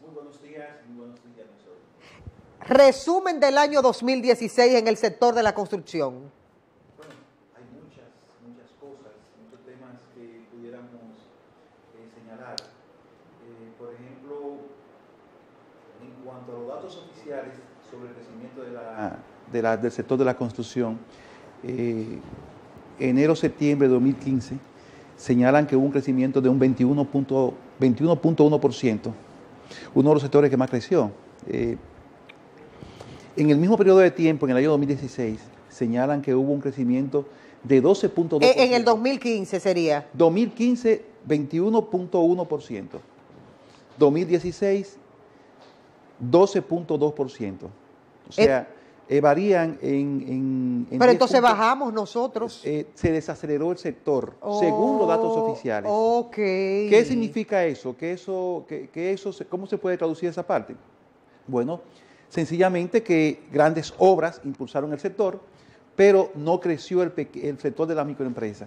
Muy buenos días, nosotros. Resumen del año 2016 en el sector de la construcción. Bueno, hay muchas cosas, muchos temas que pudiéramos señalar. Por ejemplo, en cuanto a los datos oficiales sobre el crecimiento del sector de la construcción, enero-septiembre de 2015 señalan que hubo un crecimiento de un 21.1%, uno de los sectores que más creció. En el mismo periodo de tiempo, en el año 2016, señalan que hubo un crecimiento de 12.2%. En el 2015 sería. 2015, 21.1%. 2016, 12.2%. O sea, varían en pero entonces puntos. bajamos nosotros. Se desaceleró el sector, según los datos oficiales. Ok. ¿Qué significa eso? ¿Cómo se puede traducir esa parte? Bueno, sencillamente que grandes obras impulsaron el sector, pero no creció el sector de la microempresa.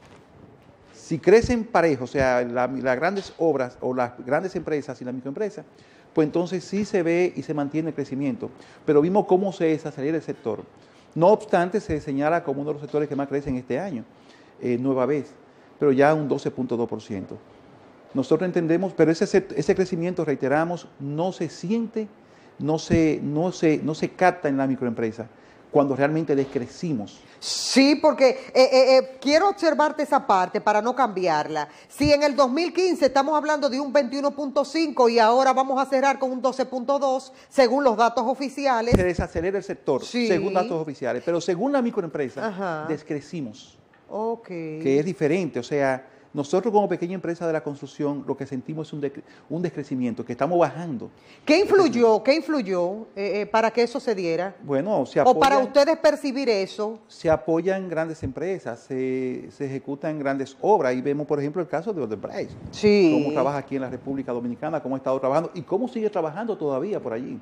Si crecen parejos, o sea, las grandes obras o las grandes empresas y la microempresa, pues entonces sí se ve y se mantiene el crecimiento. Pero vimos cómo se desacelera el sector. No obstante, se señala como uno de los sectores que más crecen este año, nueva vez, pero ya un 12.2%. Nosotros entendemos, pero ese crecimiento, reiteramos, no se siente, no se capta en la microempresa cuando realmente descrecimos. Sí, porque quiero observarte esa parte para no cambiarla. Si en el 2015 estamos hablando de un 21.5 y ahora vamos a cerrar con un 12.2, según los datos oficiales. Se desacelera el sector, sí, según datos oficiales, pero según la microempresa, ajá, descrecimos. Ok. Que es diferente, o sea, nosotros como pequeña empresa de la construcción lo que sentimos es un descrecimiento, que estamos bajando. ¿Qué influyó para que eso se diera? Bueno, o para ustedes percibir eso. Se apoyan grandes empresas, se ejecutan grandes obras, y vemos, por ejemplo, el caso de Odebrecht. Sí. Cómo trabaja aquí en la República Dominicana, cómo ha estado trabajando y cómo sigue trabajando todavía por allí.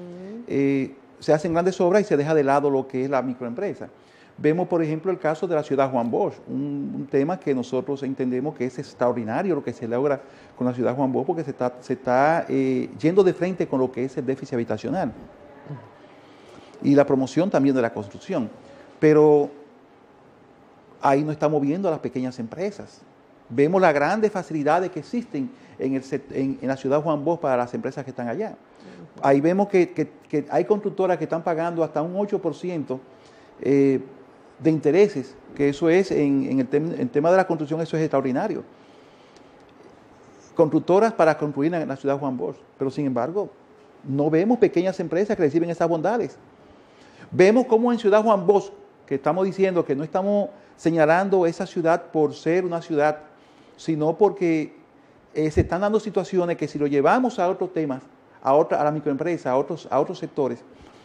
Se hacen grandes obras y se deja de lado lo que es la microempresa. Vemos, por ejemplo, el caso de la ciudad Juan Bosch, un tema que nosotros entendemos que es extraordinario lo que se logra con la ciudad Juan Bosch, porque se está yendo de frente con lo que es el déficit habitacional y la promoción también de la construcción. Pero ahí no estamos viendo a las pequeñas empresas. Vemos las grandes facilidades que existen en la ciudad Juan Bosch para las empresas que están allá. Ahí vemos que hay constructoras que están pagando hasta un 8% de intereses, que eso es, en el tema de la construcción, eso es extraordinario. Constructoras para construir en la ciudad Juan Bosch, pero sin embargo, no vemos pequeñas empresas que reciben esas bondades. Vemos cómo en ciudad Juan Bosch, que estamos diciendo que no estamos señalando esa ciudad por ser una ciudad, sino porque se están dando situaciones que si lo llevamos a otros temas, a la microempresa, a otros sectores,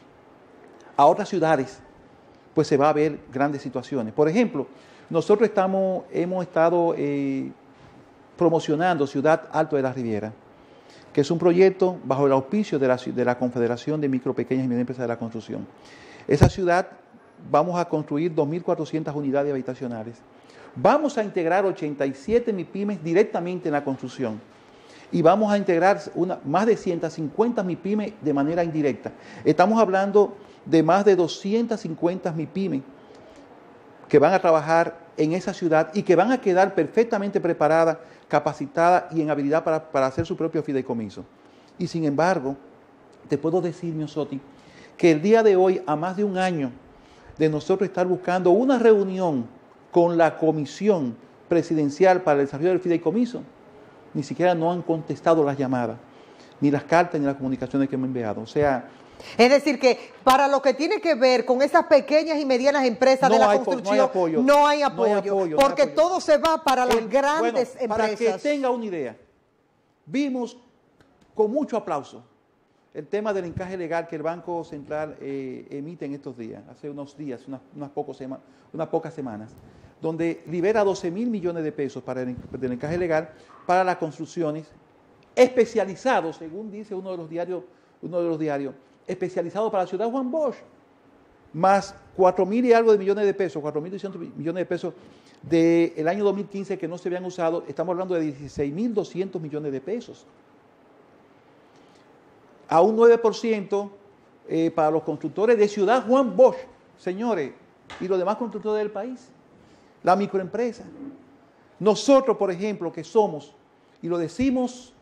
a otras ciudades, pues se va a ver grandes situaciones. Por ejemplo, nosotros hemos estado promocionando Ciudad Alto de la Riviera, que es un proyecto bajo el auspicio de la Confederación de Micro, Pequeñas y Medianas Empresas de la Construcción. Esa ciudad vamos a construir 2.400 unidades habitacionales. Vamos a integrar 87 MIPYMES directamente en la construcción y vamos a integrar más de 150 MIPYMES de manera indirecta. Estamos hablando de más de 250 MIPYMES que van a trabajar en esa ciudad y que van a quedar perfectamente preparadas, capacitadas y en habilidad para hacer su propio fideicomiso. Y sin embargo, te puedo decir, Miosotti, que el día de hoy, a más de un año de nosotros estar buscando una reunión con la Comisión Presidencial para el Desarrollo del Fideicomiso, ni siquiera no han contestado las llamadas, ni las cartas, ni las comunicaciones que hemos enviado. O sea, es decir, que para lo que tiene que ver con esas pequeñas y medianas empresas de la construcción, no hay apoyo, porque todo se va para las grandes empresas. Para que tenga una idea, vimos con mucho aplauso el tema del encaje legal que el Banco Central emite en estos días, hace unos días, unas pocas semanas, donde libera 12.000 millones de pesos para del encaje legal para las construcciones especializados, según dice uno de los diarios, especializado para la ciudad Juan Bosch, más 4.000 y algo de millones de pesos, 4.200 millones de pesos del año 2015 que no se habían usado. Estamos hablando de 16.200 millones de pesos. a un 9% para los constructores de Ciudad Juan Bosch, señores, y los demás constructores del país, la microempresa. Nosotros, por ejemplo, que somos, y lo decimos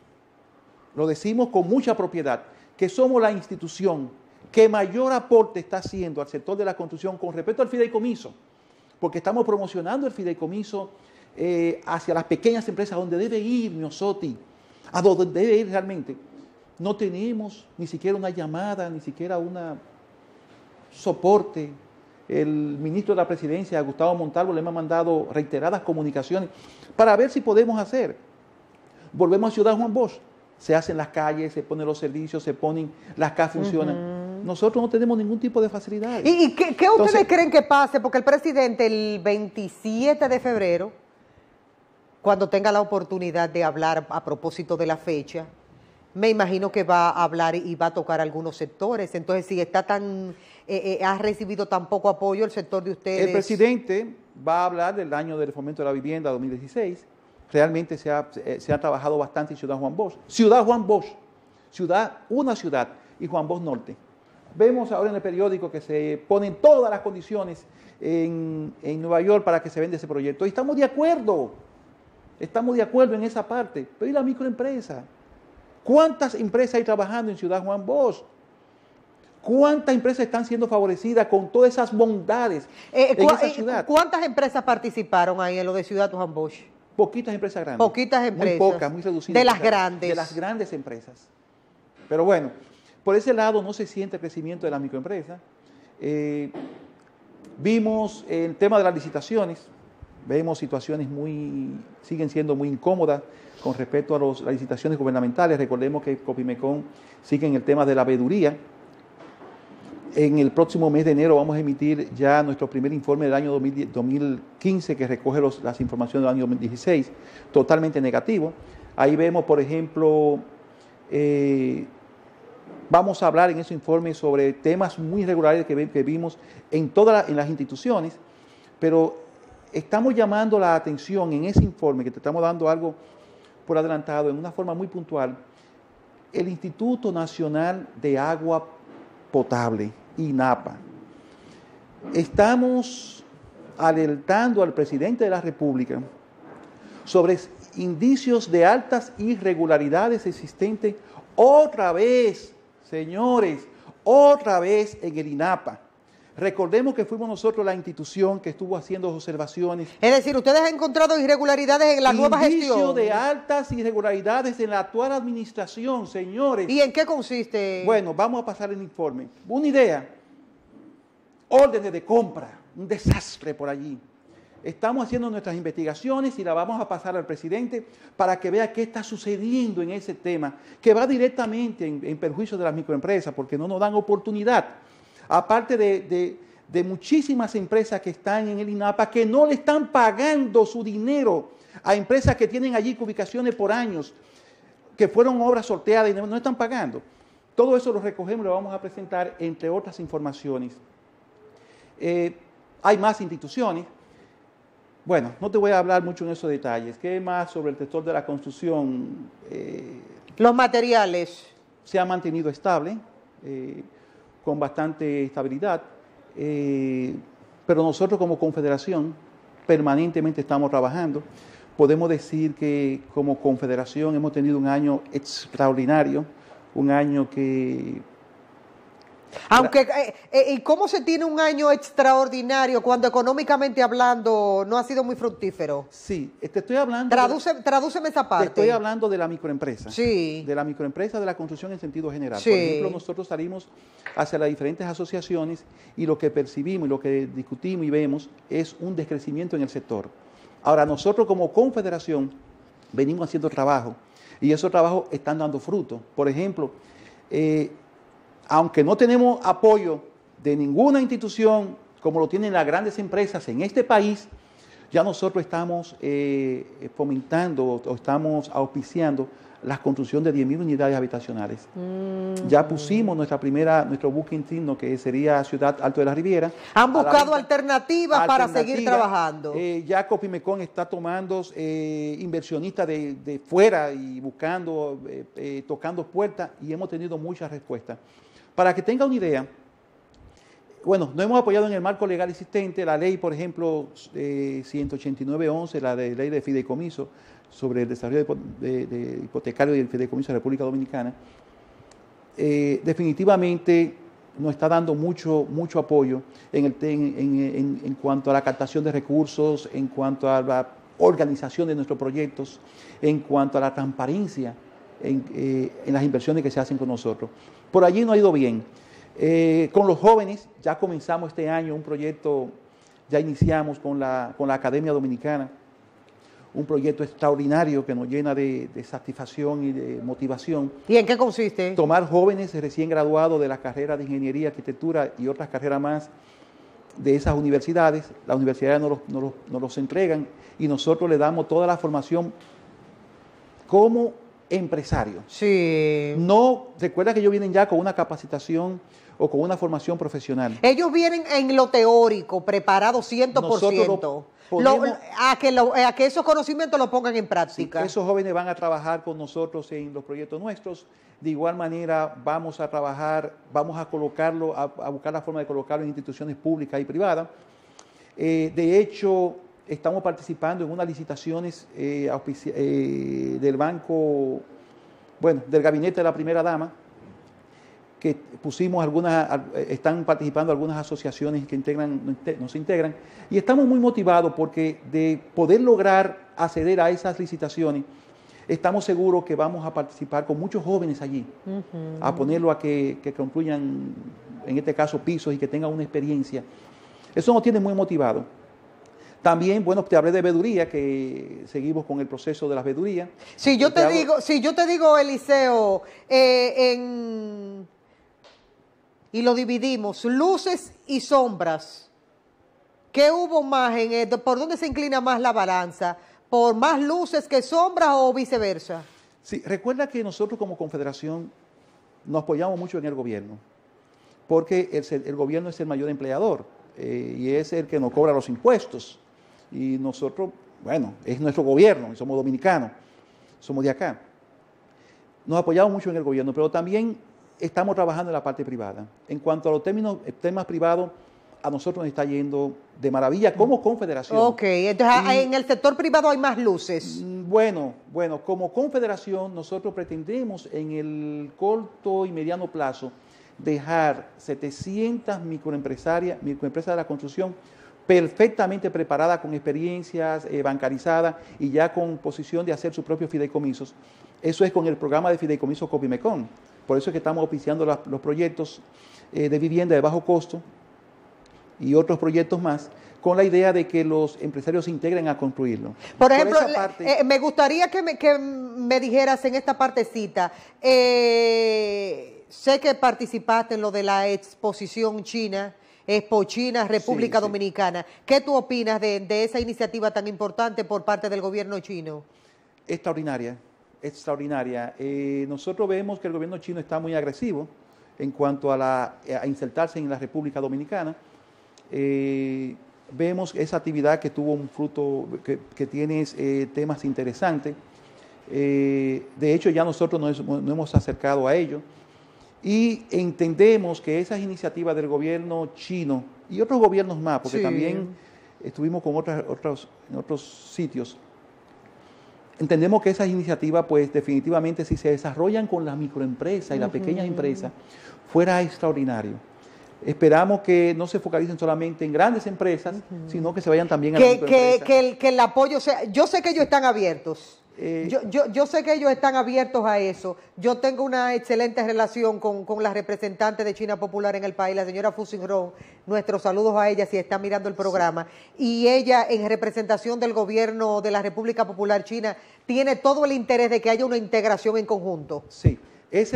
con mucha propiedad, que somos la institución que mayor aporte está haciendo al sector de la construcción con respecto al fideicomiso, porque estamos promocionando el fideicomiso hacia las pequeñas empresas, donde debe ir Miosotti, a donde debe ir realmente. No tenemos ni siquiera una llamada, ni siquiera un soporte. El ministro de la Presidencia, Gustavo Montalvo, le ha mandado reiteradas comunicaciones para ver si podemos hacer. Volvemos a Ciudad Juan Bosch. Se hacen las calles, se ponen los servicios, se ponen, las casas funcionan. Nosotros no tenemos ningún tipo de facilidades. ¿Y qué ustedes creen que pase? Porque el presidente el 27 de febrero, cuando tenga la oportunidad de hablar a propósito de la fecha, me imagino que va a hablar y va a tocar algunos sectores. Entonces, si está ha recibido tan poco apoyo el sector de ustedes. El presidente va a hablar del año del fomento de la vivienda 2016. Realmente se ha trabajado bastante en Ciudad Juan Bosch. Ciudad Juan Bosch, una ciudad, y Juan Bosch Norte. Vemos ahora en el periódico que se ponen todas las condiciones en Nueva York para que se venda ese proyecto. Y estamos de acuerdo en esa parte. Pero ¿y la microempresa? ¿Cuántas empresas hay trabajando en Ciudad Juan Bosch? ¿Cuántas empresas están siendo favorecidas con todas esas bondades en esa ciudad? ¿Cuántas empresas participaron ahí en lo de Ciudad Juan Bosch? Poquitas empresas grandes. Poquitas empresas. Muy pocas, muy reducidas. De las grandes. De las grandes empresas. Pero bueno, por ese lado no se siente el crecimiento de la microempresa. Vimos el tema de las licitaciones. Vemos situaciones siguen siendo muy incómodas con respecto a las licitaciones gubernamentales. Recordemos que Copimecon sigue en el tema de la veeduría. En el próximo mes de enero vamos a emitir ya nuestro primer informe del año 2015 que recoge las informaciones del año 2016, totalmente negativo. Ahí vemos, por ejemplo, vamos a hablar en ese informe sobre temas muy irregulares que vimos en las instituciones, pero estamos llamando la atención en ese informe, que te estamos dando algo por adelantado, en una forma muy puntual, el Instituto Nacional de Agua Potable, INAPA. Estamos alertando al presidente de la República sobre indicios de altas irregularidades existentes otra vez, señores, otra vez en el INAPA. Recordemos que fuimos nosotros la institución que estuvo haciendo observaciones. Es decir, ustedes han encontrado irregularidades en la nueva gestión. Indicios de altas irregularidades en la actual administración, señores. ¿Y en qué consiste? Bueno, vamos a pasar el informe. Una idea, órdenes de compra, un desastre por allí. Estamos haciendo nuestras investigaciones y la vamos a pasar al presidente para que vea qué está sucediendo en ese tema, que va directamente en perjuicio de las microempresas, porque no nos dan oportunidad. Aparte de muchísimas empresas que están en el INAPA que no le están pagando su dinero a empresas que tienen allí ubicaciones por años, que fueron obras sorteadas y no están pagando. Todo eso lo recogemos y lo vamos a presentar, entre otras informaciones. Hay más instituciones. Bueno, no te voy a hablar mucho en esos detalles. ¿Qué más sobre el sector de la construcción? Los materiales. Se ha mantenido estable. Con bastante estabilidad, pero nosotros como confederación permanentemente estamos trabajando. Podemos decir que como confederación hemos tenido un año extraordinario, un año que... Aunque, ¿y cómo se tiene un año extraordinario cuando económicamente hablando no ha sido muy fructífero? Sí, te estoy hablando... Tradúceme esa parte. Te estoy hablando de la microempresa. Sí. De la microempresa de la construcción en sentido general. Sí. Por ejemplo, nosotros salimos hacia las diferentes asociaciones y lo que percibimos y lo que discutimos y vemos es un descrecimiento en el sector. Ahora, nosotros como confederación venimos haciendo trabajo y esos trabajos están dando fruto. Por ejemplo, aunque no tenemos apoyo de ninguna institución como lo tienen las grandes empresas en este país, ya nosotros estamos fomentando o estamos auspiciando la construcción de 10.000 unidades habitacionales. Ya pusimos nuestro booking team, que sería Ciudad Alto de la Riviera. ¿Han buscado alternativas para seguir trabajando? Ya Copimecon está tomando inversionistas de fuera y buscando, tocando puertas, y hemos tenido muchas respuestas. Para que tenga una idea, bueno, nos hemos apoyado en el marco legal existente, la ley, por ejemplo, 189.11, la de ley de fideicomiso sobre el desarrollo de hipotecario y el fideicomiso de la República Dominicana. Definitivamente nos está dando mucho apoyo en cuanto a la captación de recursos, en cuanto a la organización de nuestros proyectos, en cuanto a la transparencia en las inversiones que se hacen con nosotros. Por allí nos ha ido bien. Con los jóvenes ya comenzamos este año un proyecto, ya iniciamos con la Academia Dominicana, un proyecto extraordinario que nos llena de satisfacción y de motivación. ¿Y en qué consiste? Tomar jóvenes recién graduados de las carreras de Ingeniería, Arquitectura y otras carreras más de esas universidades. Las universidades nos los entregan y nosotros le damos toda la formación como empresario. Sí. No, recuerda que ellos vienen ya con una capacitación o con una formación profesional. Ellos vienen en lo teórico, preparados 100%. A que esos conocimientos los pongan en práctica. Sí, esos jóvenes van a trabajar con nosotros en los proyectos nuestros. De igual manera vamos a trabajar, vamos a colocarlo, a buscar la forma de colocarlo en instituciones públicas y privadas. De hecho, estamos participando en unas licitaciones del banco, bueno, del gabinete de la primera dama, que pusimos están participando algunas asociaciones que nos integran, y estamos muy motivados porque de poder lograr acceder a esas licitaciones, estamos seguros que vamos a participar con muchos jóvenes allí, a ponerlo a que concluyan, en este caso, pisos y que tengan una experiencia. Eso nos tiene muy motivados. También, bueno, te hablé de veeduría, que seguimos con el proceso de las veedurías. Si yo te digo, Eliseo, y lo dividimos, luces y sombras, ¿qué hubo más en esto? ¿Por dónde se inclina más la balanza? ¿Por más luces que sombras o viceversa? Sí, recuerda que nosotros como Confederación nos apoyamos mucho en el gobierno, porque el gobierno es el mayor empleador y es el que nos cobra los impuestos. Y nosotros, bueno, es nuestro gobierno, somos dominicanos, somos de acá. Nos apoyamos mucho en el gobierno, pero también estamos trabajando en la parte privada. En cuanto a los temas privados, a nosotros nos está yendo de maravilla como Confederación. Ok, entonces en el sector privado hay más luces. Bueno, como Confederación nosotros pretendemos en el corto y mediano plazo dejar 700 microempresas de la construcción perfectamente preparadas, con experiencias bancarizadas y ya con posición de hacer sus propios fideicomisos. Eso es con el programa de fideicomiso Copimecon. Por eso es que estamos auspiciando los proyectos de vivienda de bajo costo y otros proyectos más, con la idea de que los empresarios se integren a construirlo. Por ejemplo, me gustaría que me dijeras en esta partecita, sé que participaste en lo de la exposición china, Expo China, República Dominicana. ¿Qué tú opinas de esa iniciativa tan importante por parte del gobierno chino? Extraordinaria. Nosotros vemos que el gobierno chino está muy agresivo en cuanto a insertarse en la República Dominicana. Vemos esa actividad que tuvo un fruto, que tiene temas interesantes. De hecho, ya nosotros nos hemos acercado a ello. Y entendemos que esas iniciativas del gobierno chino y otros gobiernos más, porque también estuvimos con en otros sitios, entendemos que esas iniciativas, pues definitivamente si se desarrollan con las microempresas y las pequeñas empresas, fuera extraordinario. Esperamos que no se focalicen solamente en grandes empresas, sino que se vayan también a las microempresas. Que el apoyo sea... Yo sé que ellos están abiertos. Yo sé que ellos están abiertos a eso. Yo tengo una excelente relación con la representante de China Popular en el país, la señora Fu Xingrong. Nuestros saludos a ella si está mirando el programa. Y ella, en representación del gobierno de la República Popular China, tiene todo el interés de que haya una integración en conjunto. Sí, ese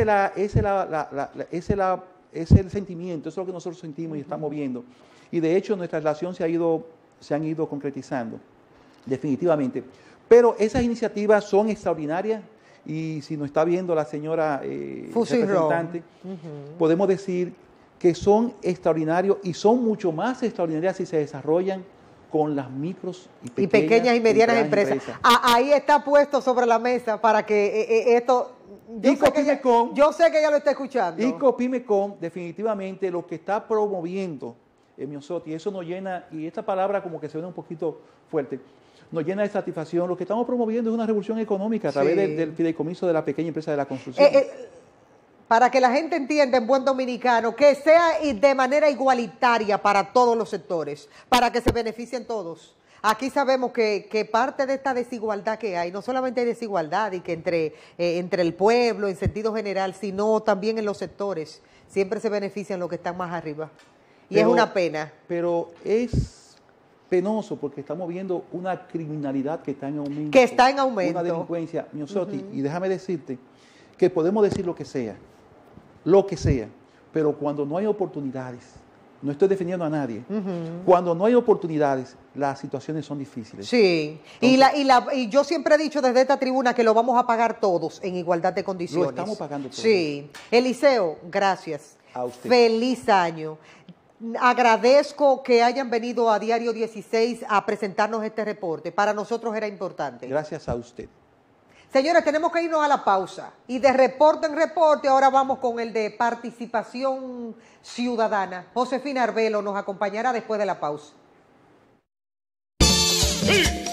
es el sentimiento, eso es lo que nosotros sentimos y estamos viendo. Y de hecho nuestra relación se han ido concretizando, definitivamente. Pero esas iniciativas son extraordinarias y si nos está viendo la señora Fusilrón, representante, podemos decir que son extraordinarios y son mucho más extraordinarias si se desarrollan con las micros y pequeñas y medianas empresas. Ahí está puesto sobre la mesa para que esto... Yo sé que ella lo está escuchando. Y Copimecon definitivamente lo que está promoviendo Miosotti, eso nos llena, y esta palabra como que se ve un poquito fuerte, nos llena de satisfacción. Lo que estamos promoviendo es una revolución económica a través del fideicomiso de la pequeña empresa de la construcción. Para que la gente entienda en buen dominicano, que sea de manera igualitaria para todos los sectores, para que se beneficien todos. Aquí sabemos que parte de esta desigualdad que hay, no solamente hay desigualdad y que entre el pueblo en sentido general, sino también en los sectores, siempre se benefician los que están más arriba. Y es una pena. Pero es penoso porque estamos viendo una criminalidad que está en aumento. Que está en aumento. Una delincuencia, Miosotti, y déjame decirte que podemos decir lo que sea, pero cuando no hay oportunidades, no estoy defendiendo a nadie, cuando no hay oportunidades, las situaciones son difíciles. Sí, entonces, y yo siempre he dicho desde esta tribuna que lo vamos a pagar todos en igualdad de condiciones. Lo estamos pagando todos. Sí. Eliseo, gracias. A usted. Feliz año. Agradezco que hayan venido a Diario 16 a presentarnos este reporte. Para nosotros era importante. Gracias a usted. Señores, tenemos que irnos a la pausa. Y de reporte en reporte, ahora vamos con el de participación ciudadana. Josefina Arbelo nos acompañará después de la pausa. ¡Sí!